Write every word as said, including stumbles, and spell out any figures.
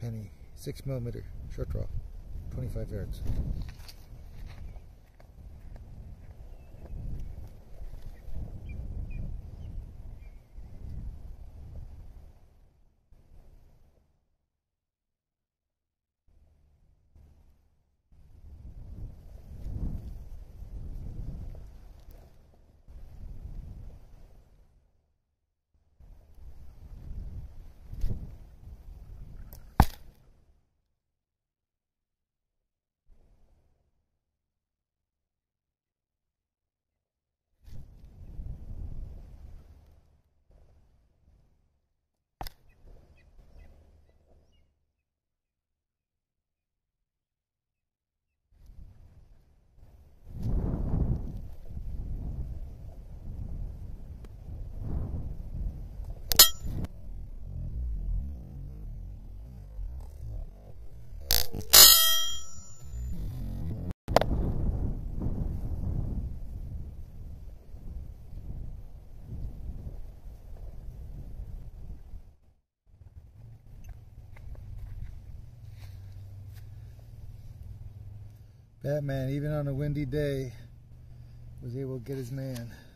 penny, six millimeter short draw, twenty-five yards. Batman, even on a windy day, was able to get his man.